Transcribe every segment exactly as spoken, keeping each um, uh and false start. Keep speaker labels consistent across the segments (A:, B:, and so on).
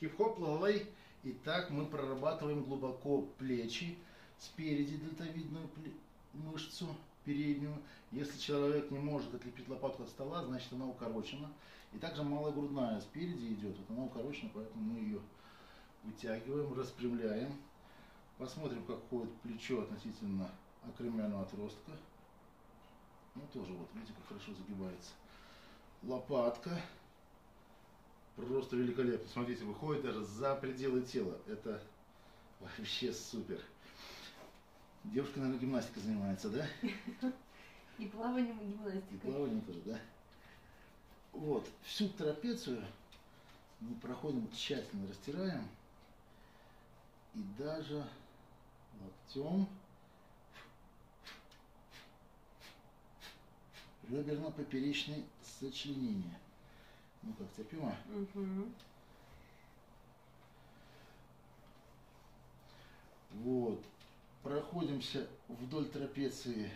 A: Хип-хоп, лалай. Итак, мы прорабатываем глубоко плечи, спереди дельтовидную мышцу переднюю. Если человек не может отлепить лопатку от стола, значит она укорочена. И также малая грудная спереди идет, вот она укорочена, поэтому мы ее вытягиваем, распрямляем. Посмотрим, как ходит плечо относительно акромиального отростка. Ну тоже вот, видите, как хорошо загибается. Лопатка. Просто великолепно. Смотрите, выходит даже за пределы тела. Это вообще супер. Девушка, наверное, гимнастикой занимается, да?
B: И плаванием, и гимнастикой.
A: И плаванием тоже, да? Вот. Всю трапецию мы проходим, тщательно растираем. И даже локтем реберно-поперечные сочленения. Ну как, терпимо?
B: Угу.
A: Вот. Проходимся вдоль трапеции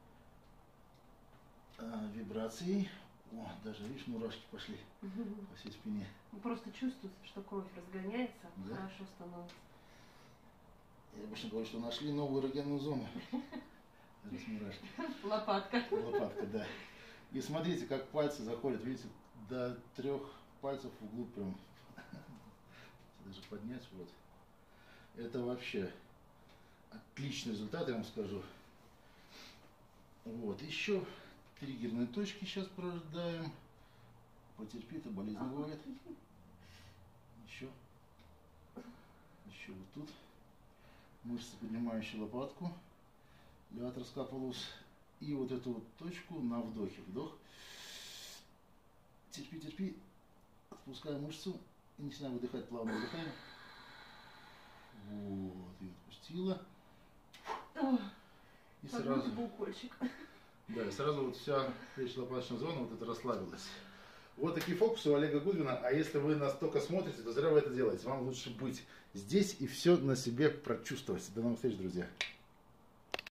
A: а, вибрацией. О, даже, видишь, мурашки пошли угу. по всей спине.
B: Просто чувствуется, что кровь разгоняется,
A: да?
B: Хорошо становится.
A: Я обычно говорю, что нашли новую эрогенную зону. Мурашки.
B: Лопатка.
A: Лопатка, да. И смотрите, как пальцы заходят, видите, до трех пальцев вглубь прям. Даже поднять, вот. Это вообще отличный результат, я вам скажу. Вот, еще триггерные точки сейчас прождаем. Потерпи, это болезнь бывает. Еще. Еще вот тут. Мышцы, поднимающие лопатку. Леватор скапулус. И вот эту вот точку на вдохе. Вдох. Терпи, терпи. Отпускаем мышцу. И начинаем выдыхать, плавно выдыхаем. Вот. И отпустила. И сразу... Да, и сразу вот вся плечо-лопаточная зона вот это расслабилась. Вот такие фокусы у Олега Гудвина. А если вы настолько смотрите, то зря вы это делаете. Вам лучше быть здесь и все на себе прочувствовать. До новых встреч, друзья.